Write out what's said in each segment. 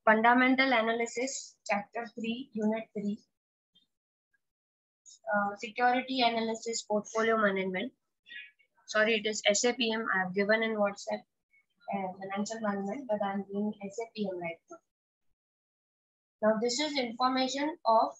Fundamental analysis, chapter 3, unit 3. Security analysis, portfolio management. Sorry, it is SAPM. I have given in WhatsApp financial management, but I am doing SAPM right now. Now, this is information of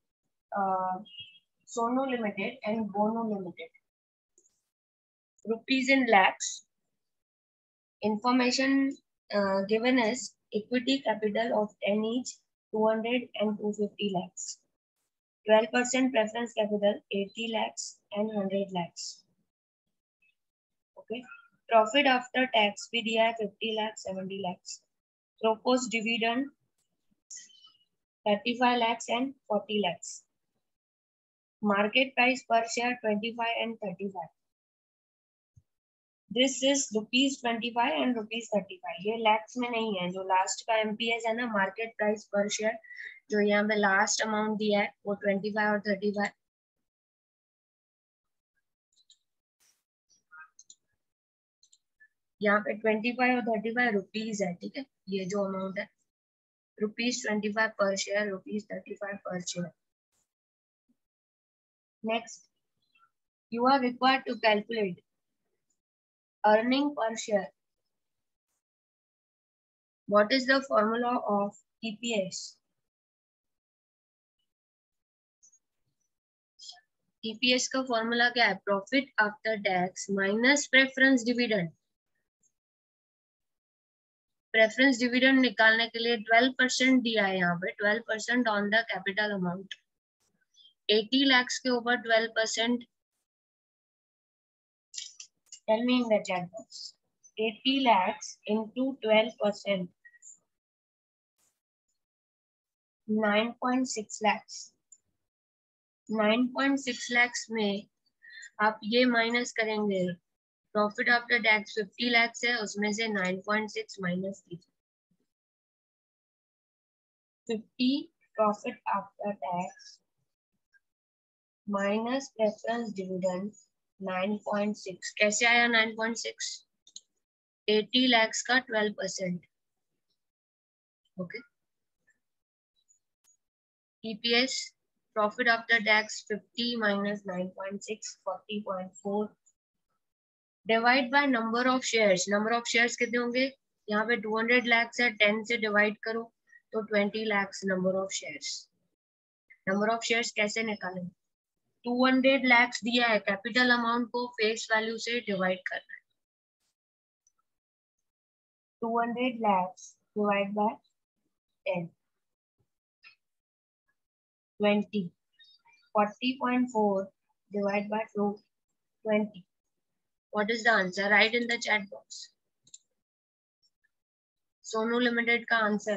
Sonu Limited and Bono Limited. Rupees in lakhs. Information given is equity capital of 10 each, 200 and 250 lakhs. 12% preference capital, 80 lakhs and 100 lakhs. Okay. Profit after tax भी दिया है 50 lakhs, 70 lakhs. Proposed dividend 35 lakhs and 40 lakhs. Market price per share 25 and 35. This is rupees 25 and rupees 35. ये lakhs में नहीं है. जो last का MPS है ना, market price per share, जो यहाँ पे last amount दिया है वो 25 और 35. यहाँ पे 25 और 35 रुपीज है. ठीक है, ये जो अमाउंट है रुपीज 25 पर शेयर, रुपीज 35 पर share. Next, you are required to calculate earning per share. What is the formula of EPS? EPS का फॉर्मूला क्या है? Profit after tax minus preference dividend. Preference dividend निकालने के लिए 12% दिया है यहाँ पे, 12% on the capital amount. 80 lakhs के ऊपर 12%. Tell me in the chat box. 80 lakhs into 12%. 9.6 lakhs. 9.6 lakhs में आप ये माइनस करेंगे. प्रॉफिट आफ्टर टैक्स 50 lakhs है, उसमें से 9.6 माइनस कीजिए. 50 profit after tax minus preference dividend 9.6. कैसे आया 9.6? 80 lakhs का 12%. Okay. EPS profit after tax 50 minus 9.6, 40.4 divide by number of shares. Number of shares कितने होंगे? यहाँ पे 200 lakhs है, 10 से डिवाइड करो तो 20 lakhs number of shares. Number of shares कैसे निकालें? 200 lakhs दिया है, कैपिटल अमाउंट को फेस वैल्यू से डिवाइड करना है. 200 lakhs divide by 10, 20. 40.4 divided by 20. What is the answer? Write in the chat box. Sonu Limited का answer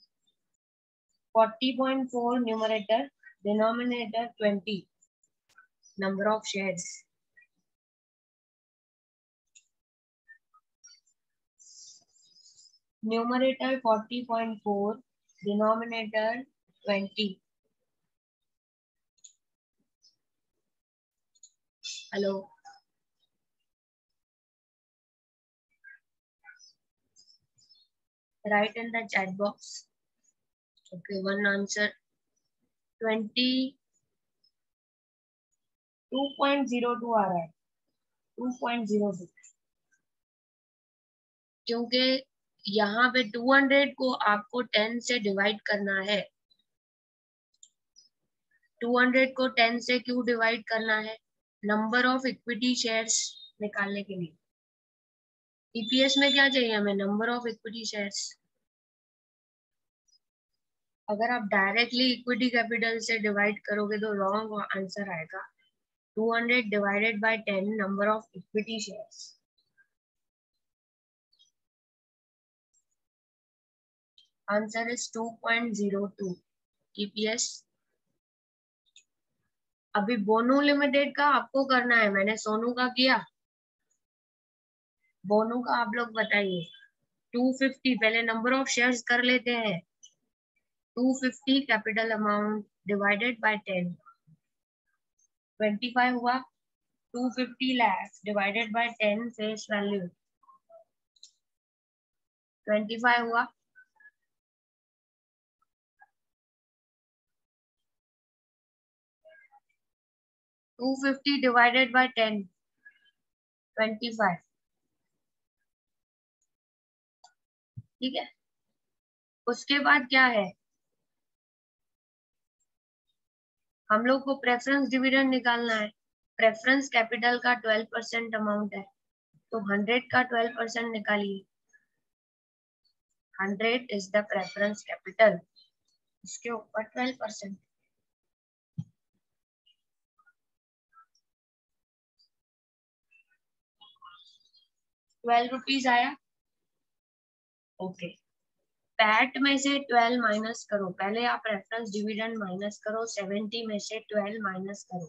40.4 numerator, denominator 20. Number of shares. Numerator 40.4, denominator 20. Hello. Write in the chat box. Okay, one answer. 22.02 आ रहा है. 2.06. क्योंकि यहाँ पे 200 को आपको 10 से डिवाइड करना है. 200 को 10 से क्यों डिवाइड करना है? नंबर ऑफ इक्विटी शेयर्स निकालने के लिए. ईपीएस में क्या चाहिए हमें? Number of equity shares. अगर आप डायरेक्टली इक्विटी कैपिटल से डिवाइड करोगे तो रॉन्ग आंसर आएगा. 200 divided by 10 number of equity shares. Answer is 2.02 EPS. अभी बोनो लिमिटेड का आपको करना है, मैंने सोनू का किया. बोनो का आप लोग बताइए. 250 पहले नंबर ऑफ शेयर्स कर लेते हैं. 250 कैपिटल अमाउंट डिवाइडेड बाय 10, 25 हुआ. 250 lakhs divided by 10 face value 25 हुआ. 250 डिवाइडेड बाय 10, 25। ठीक है, उसके बाद क्या है, हम लोग को प्रेफरेंस डिविडेंड निकालना है। प्रेफरेंस कैपिटल का 12% अमाउंट है, तो 100 का 12% निकालिए। 100 इज द प्रेफरेंस कैपिटल, इसके ऊपर 12%। 12 रुपीज आया। ओके, पैट में से 12 माइनस करो, पहले आप रेफरेंस डिविडेंड माइनस करो, 70 में से 12 माइनस करो।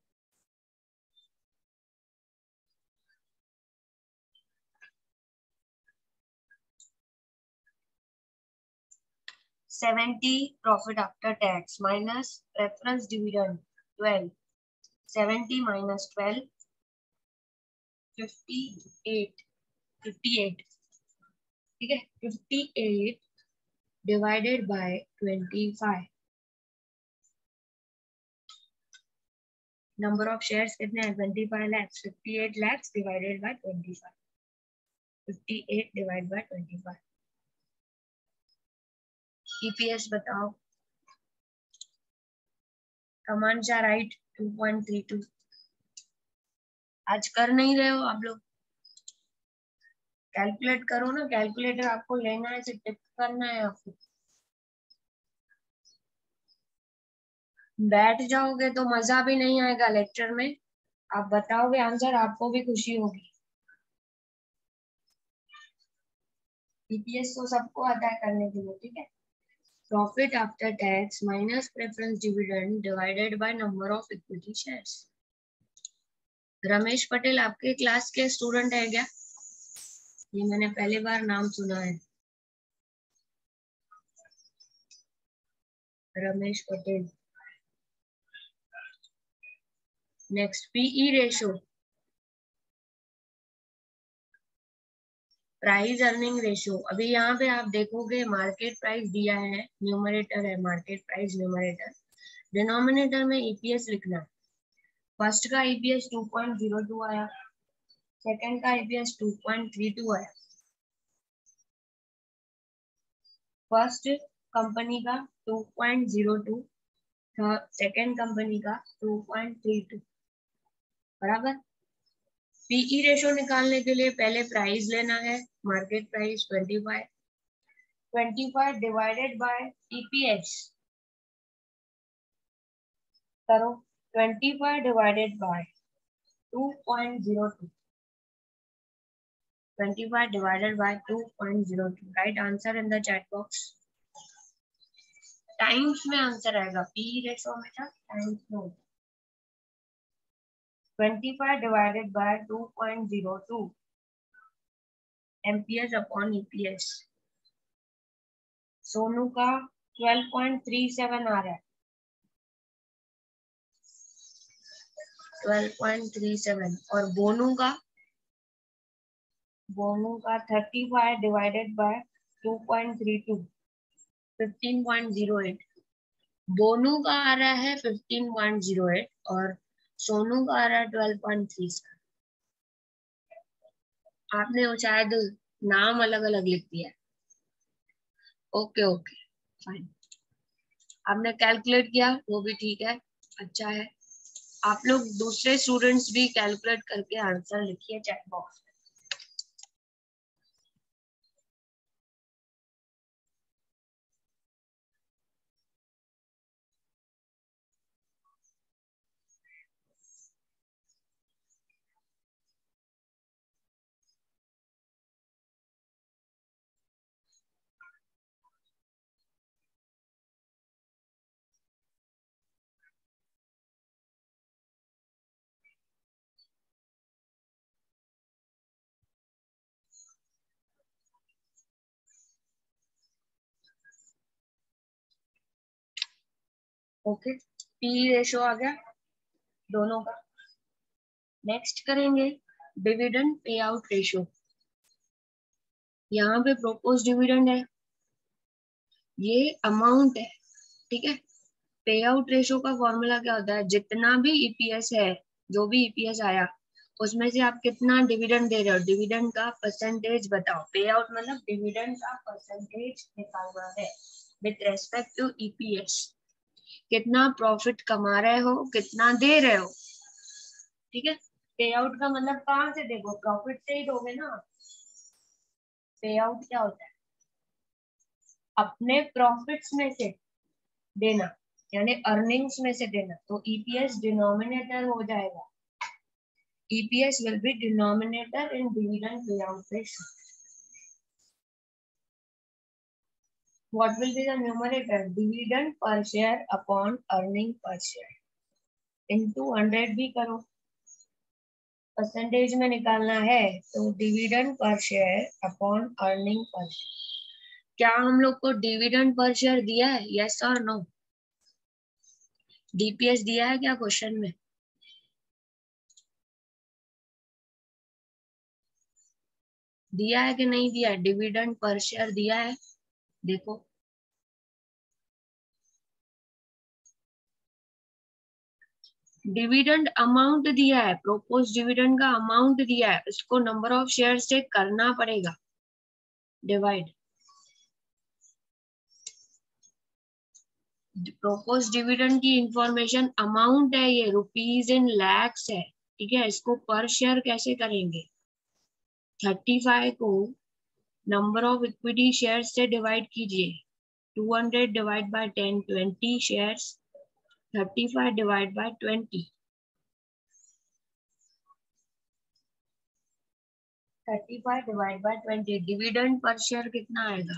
70 profit after tax minus reference dividend 12, 70 minus 12, 58, 58। ठीक है, 58 divided by 25। Number of shares कितने हैं, 25 lakhs। 58 lakhs divided by 25, 58 divide by 25। EPS बताओ। कमांशा राइट 2.32। आज कर नहीं रहे हो आप लोग, कैलकुलेट करो ना, कैलकुलेटर आपको लेना है, सिर्फ टिक करना है आपको। बैठ जाओगे तो मजा भी नहीं आएगा लेक्चर में, आप बताओगे आंसर, आपको भी खुशी होगी। ईपीएस तो सबको आता है करने के लिए। ठीक है, profit after tax minus preference dividend divided by number of equity shares. Ramesh Patel आपके क्लास के स्टूडेंट है क्या? ये मैंने पहली बार नाम सुना है, Ramesh Patel. Next, PE ratio, price earning ratio. अभी यहाँ पे आप देखोगे मार्केट प्राइस दिया है, न्यूमरेटर है मार्केट प्राइस न्यूमरेटर, डिनोमिनेटर में ईपीएस लिखना है। फर्स्ट का ईपीएस 2.02 आया, सेकंड का ईपीएस 2.32 आया। फर्स्ट कंपनी का 2.02, सेकंड कंपनी का 2.32, बराबर। पीई रेशो निकालने के लिए पहले प्राइस लेना है, market price 25, 25 divided by EPS करो, 25 divided by 2.02, 25 divided by 2.02, right answer in the chat box. Times में आंसर आएगा, पी रेशो में था टाइम्स में। 25 divided by 2.02 MPS upon EPS. Sonu का 12.37 आ रहा है, 12.37, और बोनू का 35 डिवाइडेड बाय 2.32, 15.08। बोनू का आ रहा है 15.08 और सोनू का आ रहा है 12.3। आपने वो शायद नाम अलग अलग लिख दिया है। ओके ओके फाइन, आपने कैलकुलेट किया वो भी ठीक है, अच्छा है। आप लोग दूसरे स्टूडेंट्स भी कैलकुलेट करके आंसर लिखिए चैट बॉक्स में। ओके, पी रेशो आ गया दोनों का। नेक्स्ट करेंगे डिविडेंड पे आउट रेशो। यहाँ पे प्रोपोज डिविडेंड है, ये अमाउंट है, ठीक है। पे आउट रेशो का फॉर्मूला क्या होता है, जितना भी ईपीएस है, जो भी ईपीएस आया उसमें से आप कितना डिविडेंड दे रहे हो, डिविडेंड का परसेंटेज बताओ। पे आउट मतलब डिविडेंड का परसेंटेज निकालना है विथ रेस्पेक्ट टू ईपीएस। कितना प्रॉफिट कमा रहे हो, कितना दे रहे हो, ठीक है। पे आउट का मतलब कहाँ से देखो, प्रॉफिट से ही दोगे ना। पे आउट क्या होता है, अपने प्रॉफिट्स में से देना, यानी अर्निंग्स में से देना। तो ईपीएस डिनोमिनेटर हो जाएगा, EPS will be denominator in dividend payout ratio. What will be the numerator? Dividend per share upon earning per share. Into 100 भी करो, परसेंटेज में निकालना है तो dividend per share upon earning per share. क्या हम लोग को डिविडेंड पर शेयर दिया है, यस और नो? डीपीएस दिया है क्या क्वेश्चन में? दिया है कि नहीं दिया है? डिविडेंड पर शेयर दिया है, देखो। डिविडेंड अमाउंट दिया है, प्रोपोज डिविडेंड का अमाउंट दिया है, उसको नंबर ऑफ शेयर से करना पड़ेगा डिवाइड। प्रोपोज डिविडेंड की इंफॉर्मेशन अमाउंट है, ये रुपीज इन लैक्स है, ठीक है। इसको पर शेयर कैसे करेंगे, 35 को नंबर ऑफ इक्विटी शेयर से डिवाइड कीजिए, 200 divide by 10, 20 shares, 35 divide by 20, 35 divide by 20, dividend per share कितना आएगा,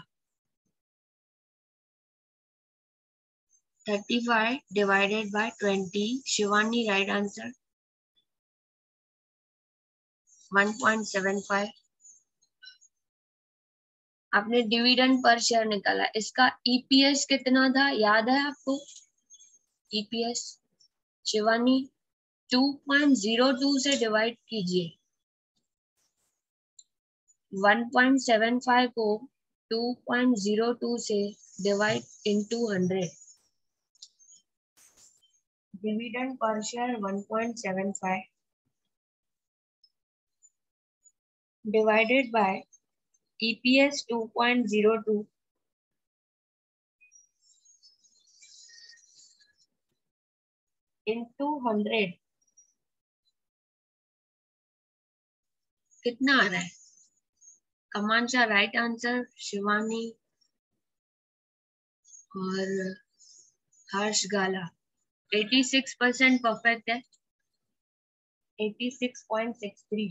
35 divided by 20. Shivani right answer 1.75। आपने डिविडेंड पर शेयर निकाला, इसका ईपीएस कितना था याद है आपको? ईपीएस शिवानी 2.02 से डिवाइड कीजिए, 1.75 को 2.02 से divide into 100। Dividend per share 1.75 divided by EPS 2.02 into 100 कितना आ रहा है? कमांशा राइट आंसर, शिवानी और हर्ष गाला 86% परफेक्ट है, 86.63।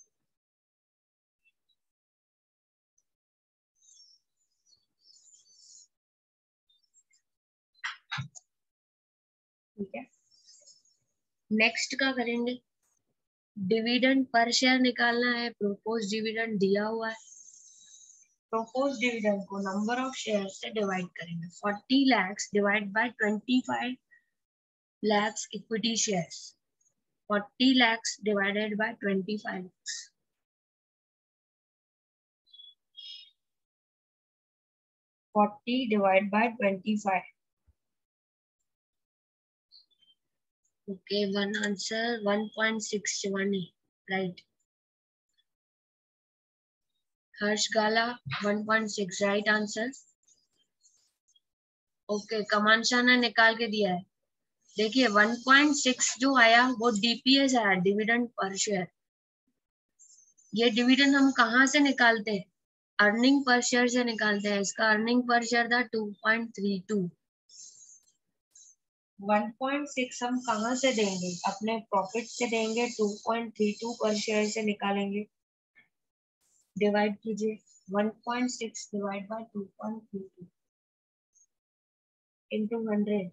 ठीक है, नेक्स्ट का करेंगे। डिविडेंड पर शेयर निकालना है, प्रोपोज डिविडेंड दिया हुआ है, प्रोपोज डिविडेंड को नंबर ऑफ शेयर से डिवाइड करेंगे। 40 lakhs divide by 25 lakhs equity shares, 40 lakhs divided by 25 lakhs, 40 divided by 25। Okay, one answer 1.6 Shivani right। Harsh Gala 1.6 right answer. Okay, Kamansha ने निकाल के दिया है, देखिए 1.6 जो आया वो डीपीएस आया, डिविडेंड पर शेयर। ये डिविडेंड हम कहाँ से निकालते हैं, अर्निंग पर शेयर से निकालते हैं। इसका अर्निंग पर शेयर था 2.32। 1.6 हम कहाँ से देंगे, अपने प्रॉफिट से देंगे, 2.32 पर शेयर से निकालेंगे। डिवाइड कीजिए, 1.6 divide by 2.32 into 100।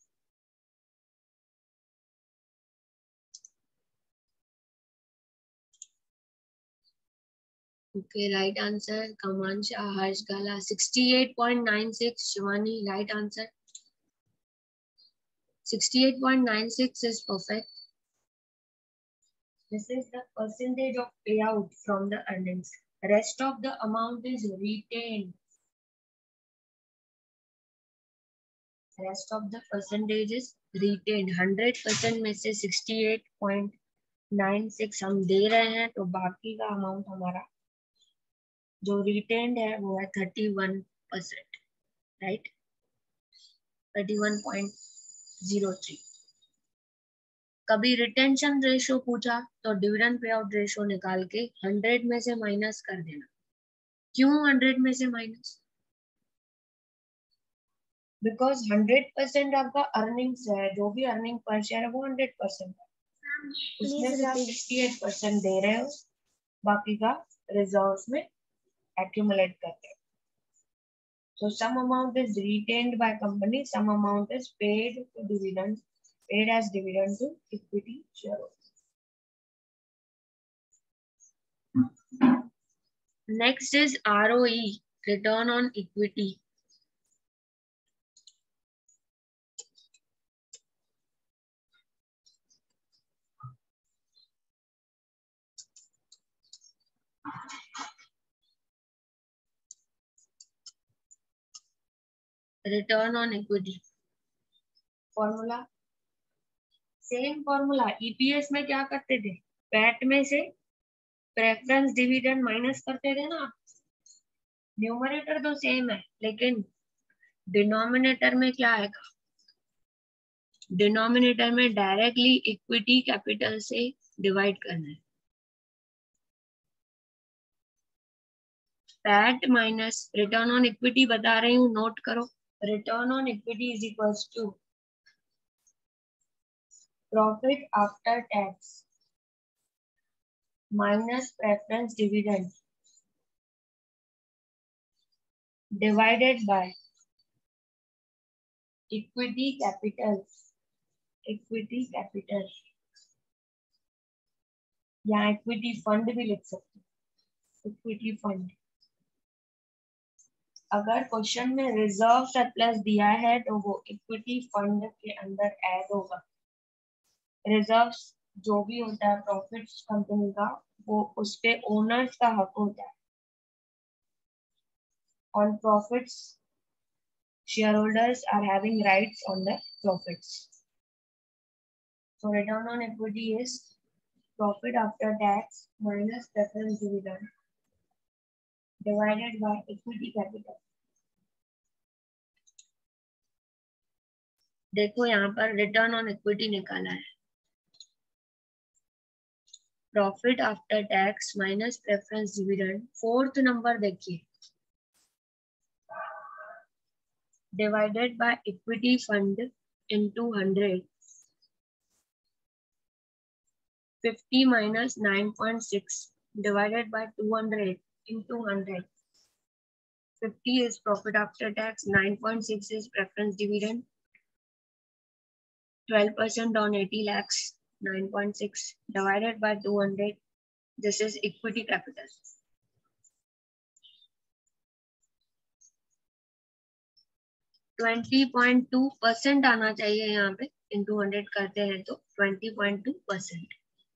Okay, right answer Kamansha Harsh Gala 68.96, Shivani right answer 68.96 is perfect. This is the percentage of payout from the earnings. Rest of the amount is retained. Rest of the percentages retain 100% में से 68.96 हम दे रहे हैं, तो बाकी का amount हमारा जो रिटेन्ड है वो है 31%, राइट, 31.03। कभी रिटेंशन रेशो पूछा तो डिविडेंड पे आउट रेशो निकाल के 100 में से माइनस कर देना। क्यों 100 में से माइनस? बिकॉज 100% आपका अर्निंग्स है, जो भी अर्निंग पर शेयर है वो 100% है, उसमें से आप 68% दे रहे हो, बाकी का रिजर्व्स में एक्यूमुलेट करते हैं। So some amount is retained by company, some amount is paid to dividend, paid as dividend to equity shareholders. Next is ROE, return on equity. Return on equity formula same formula. EPS में क्या करते थे, PAT में से preference dividend minus करते थे ना। Numerator तो सेम है, लेकिन डिनोमिनेटर में क्या आएगा, डिनोमिनेटर में डायरेक्टली इक्विटी कैपिटल से डिवाइड करना है। PAT minus return on equity बता रही हूँ, नोट करो। Return on equity is equals to profit after tax minus preference dividend divided by equity capital. Equity capital या इक्विटी फंड भी लिख सकते हैं, इक्विटी फंड। अगर क्वेश्चन में रिजर्व सरप्लस दिया है तो वो इक्विटी फंड के अंदर ऐड होगा। रिजर्व जो भी होता है प्रॉफिट्स कंपनी का, वो उस पे ओनर्स का हक होता है। On profits shareholders are having rights on the profits. So return on equity is profit after tax minus preference dividend divided by equity capital. देखो यहाँ पर रिटर्न ऑन इक्विटी निकाला है, profit after tax minus preference dividend. Fourth number देखिए, divided by equity fund into 100, 50 minus 9.6 divided by 200 into 100. 50 is profit after tax, 9.6 is preference dividend, 12% on 80 lakhs, 9.6 divided by 200. This is equity capital. %20.2 आना चाहिए यहाँ पे, into 100 करते हैं तो 20.2%.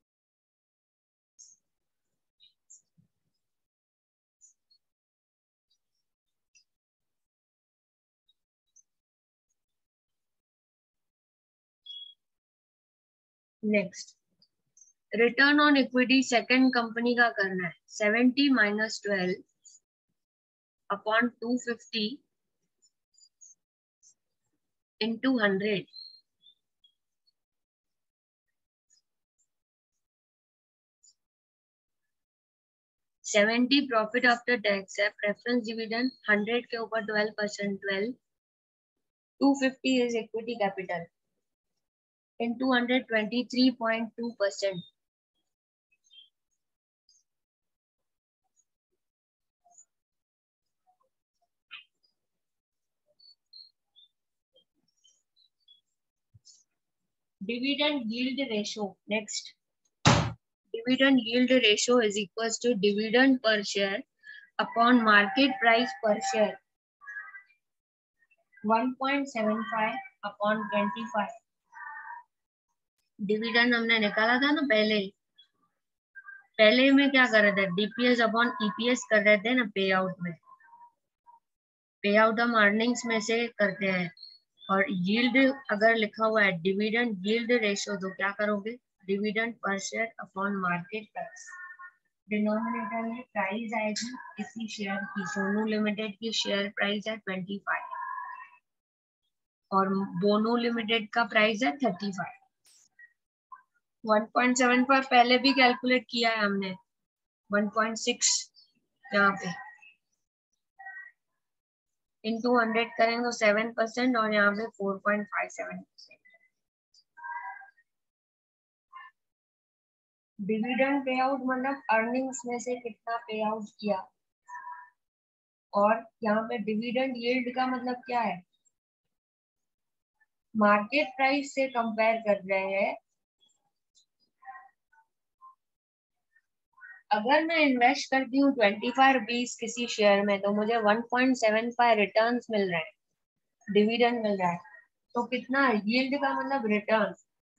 Next, return on equity second company का करना है। 70 minus 12 upon 250 into 100. 70 profit after tax है, प्रेफरेंस डिविडेंड 100 के ऊपर 12%, 12, 250 is equity capital into 100, 23.2%. Dividend yield ratio. Next, dividend yield ratio is equals to dividend per share upon market price per share, 1.75 upon 25. Dividend हमने निकाला था ना पहले में क्या कर रहे थे, डीपीएस अपॉन ईपीएस कर रहे थे ना पे आउट में। पे आउट हम अर्निंग्स में से करते हैं, और यील्ड अगर लिखा हुआ है डिविडेंड यील्ड रेशियो, तो क्या करोगे, dividend per share upon market price. Denominator में प्राइस आएगी किसी शेयर की, सोनू लिमिटेड की शेयर प्राइस है 25 और बोनो लिमिटेड का प्राइस है 35। 1.75 पहले भी कैलकुलेट किया है हमने, 1.6 यहाँ पे इंटू 100 करेंगे तो 7% और यहाँ पे 4.57%। डिविडेंड पे आउट मतलब अर्निंग्स में से कितना पे आउट किया, और यहाँ पे डिविडेंड यील्ड का मतलब क्या है, मार्केट प्राइस से कंपेयर कर रहे हैं। अगर मैं इन्वेस्ट करती हूँ 25 रुपीज किसी शेयर में, तो मुझे 1.75 रिटर्न मिल रहा है, डिविडेंड मिल रहा है। तो कितना यील्ड का मतलब return,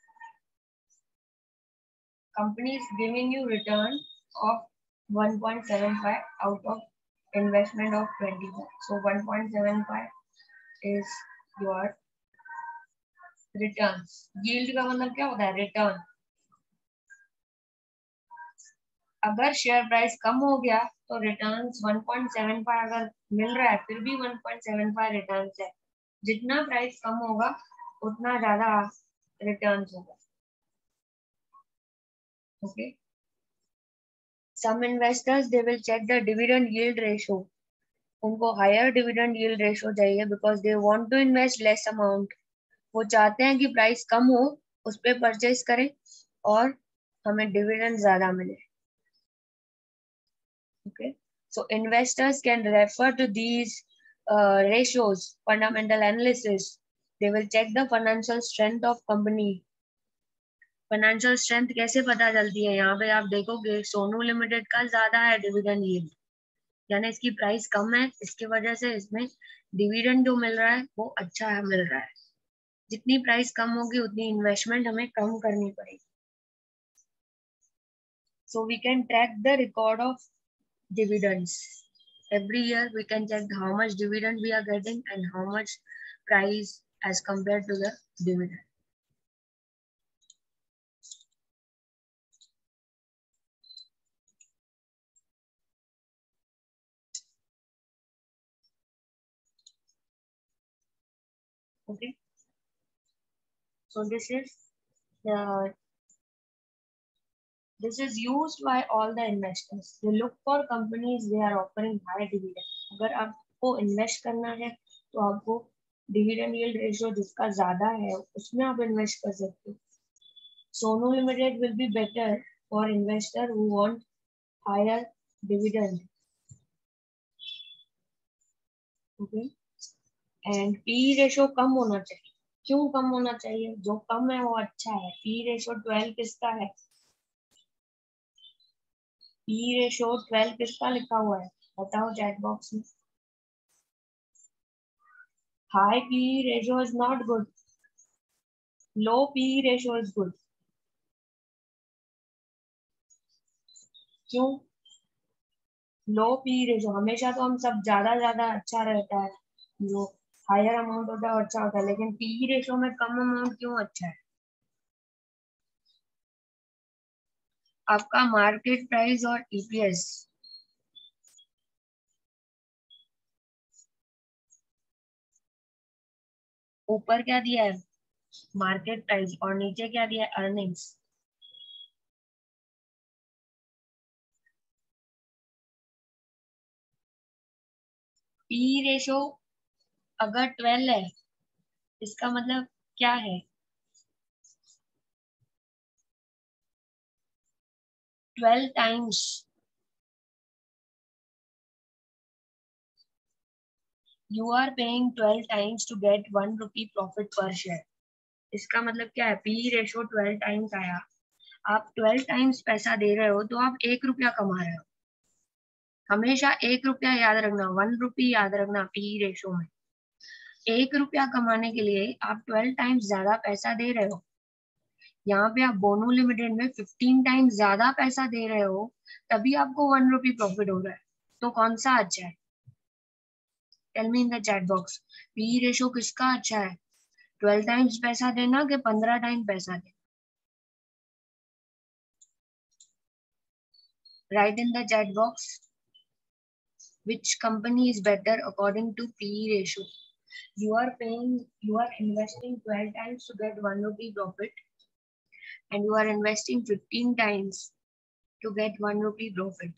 company is giving you return of 1.75 out of investment of 25, so 1.75 is your return. Yield का मतलब क्या होता है, रिटर्न। अगर शेयर प्राइस कम हो गया तो रिटर्न्स 1.75 अगर मिल रहा है फिर भी 1.75 रिटर्न्स है, जितना प्राइस कम होगा उतना ज्यादा रिटर्न्स होगा। Okay, some investors they will check the dividend yield ratio, उनको हायर डिविडेंड यील्ड रेशियो चाहिए because they want to invest less amount. वो चाहते हैं कि प्राइस कम हो उस पे परचेज करें और हमें डिविडेंड ज्यादा मिले। Okay, so investors can refer to these ratios, fundamental analysis. They will check the financial strength of company. Financial strength कैसे पता चलती है, यहाँ पे आप देखोगे सोनू लिमिटेड का ज्यादा है डिविडेंड यील्ड, यानी इसकी प्राइस कम है, इसकी वजह से इसमें डिविडेंड जो मिल रहा है वो अच्छा है मिल रहा है। जितनी प्राइस कम होगी उतनी इन्वेस्टमेंट हमें कम करनी पड़ेगी। So we can track the record of dividends. Every year we can check how much dividend we are getting and how much price as compared to the dividend. Okay, so this is used by all the investors. They look for companies they are offering high dividend. अगर आपको invest करना है तो आपको dividend yield ratio जिसका ज्यादा है उसमें आप इन्वेस्ट कर सकते हो। Sonu Limited will be better for investor who want higher dividend. Okay, and PE ratio कम होना चाहिए। क्यों कम होना चाहिए, जो कम है वो अच्छा है। PE ratio 12 किसका है, PE ratio 12 किसका लिखा हुआ है बताओ चैट बॉक्स में। High PE ratio is not good, low PE ratio is good। क्यों, लो PE रेशो हमेशा तो हम सब ज्यादा अच्छा रहता है, जो हायर अमाउंट होता है वो अच्छा होता है, लेकिन PE रेशो में कम अमाउंट क्यों अच्छा है। आपका मार्केट प्राइस और EPS, ऊपर क्या दिया है मार्केट प्राइस और नीचे क्या दिया है अर्निंग्स। PE रेशो अगर 12 है इसका मतलब क्या है, 12 times you are paying 12 times to get 1 rupee profit per share। इसका मतलब क्या है, PE रेशो 12 टाइम्स आया, आप 12 टाइम्स पैसा दे रहे हो तो आप 1 रुपया कमा रहे हो। हमेशा 1 रुपया याद रखना, 1 रुपी याद रखना। PE रेशो में 1 रुपया कमाने के लिए आप 12 टाइम्स ज्यादा पैसा दे रहे हो। यहाँ पे आप बोनो लिमिटेड में 15 टाइम्स ज्यादा पैसा दे रहे हो, तभी आपको 1 रुपी प्रॉफिट हो रहा है। तो कौन सा अच्छा है, tell me in the chat box. PE ratio किसका अच्छा है, 12 टाइम्स पैसा देना कि 15 टाइम पैसा देना? Write in the chat box which company is better according to PE ratio. You are investing 12 times to get 1 rupee profit, and you are investing 15 times to get 1 rupee profit.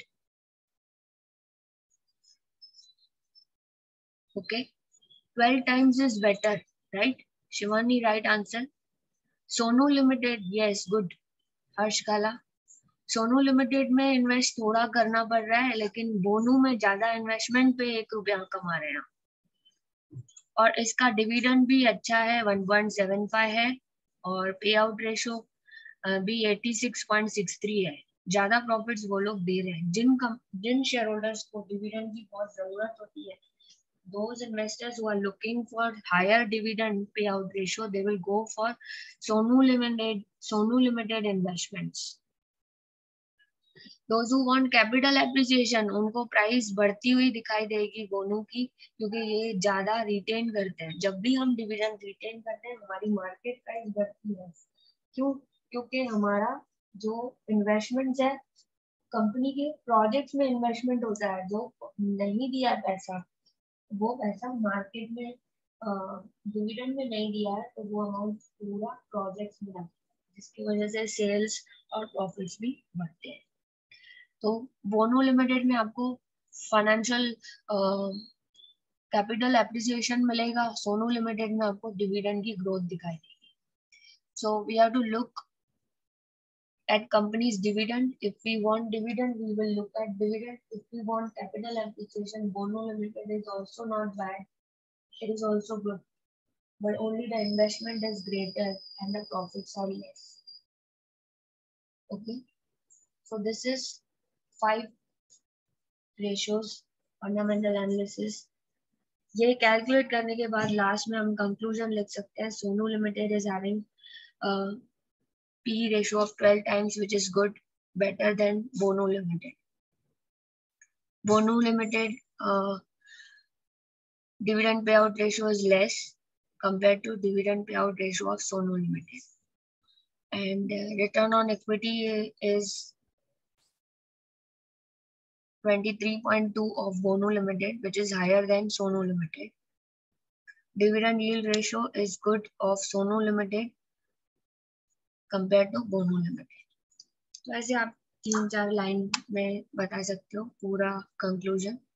Okay, 12 times is better, right? Shivani, right answer. Sonu Limited, yes, good. Harsh Kala, Sonu limited में invest थोड़ा करना पड़ रहा है, लेकिन बोनू में ज्यादा investment पे 1 रुपया कमा रहे हैं, और इसका डिविडेंड भी अच्छा है, 1.75 है, और पे आउट रेशो भी 86.63 है। ज्यादा प्रॉफिट्स वो लोग दे रहे हैं। जिन शेयर होल्डर्स को डिविडेंड की बहुत जरूरत होती है, those investors who are looking for higher dividend payout ratio, they will go for Sonu Limited investments. Those who want capital appreciation, उनको प्राइस बढ़ती हुई दिखाई देगी बोनू की, क्योंकि ये ज्यादा रिटेन करते हैं। जब भी हम डिविडेंड रिटेन करते हैं, हमारी मार्केट प्राइस बढ़ती है। क्यों? क्योंकि हमारा जो इन्वेस्टमेंट है, कंपनी के प्रोजेक्ट्स में इन्वेस्टमेंट होता है, जो नहीं दिया पैसा, वो पैसा मार्केट में डिविडेंड में नहीं दिया है, तो वो अमाउंट पूरा प्रोजेक्ट्स में आता है, जिसकी वजह से सेल्स और प्रॉफिट्स भी बढ़ते हैं। तो बोनो लिमिटेड में आपको फाइनेंशियल कैपिटल एप्रिसिएशन मिलेगा, सोनू लिमिटेड में आपको डिविडेंड की ग्रोथ दिखाई देगी। So we have to look at company's dividend. If we want dividend, we will look at dividend. If we want capital appreciation, Bono Limited is also not bad. It is also good, but only the investment is greater and the profits are less. Okay, so this is 5 ratios, fundamental analysis. ये calculate करने के बाद last में हम conclusion लिख सकते हैं। Sonu limited is having PE ratio of 12 times, which is good, better than Bono Limited. Bono Limited dividend payout ratio is less compared to dividend payout ratio of Sonu Limited. And return on equity is 23.2 of Bono Limited, which is higher than Sonu Limited. Dividend yield ratio is good of Sonu Limited compared to Bono Limited. तो ऐसे आप 3-4 line में बता सकते हो पूरा conclusion.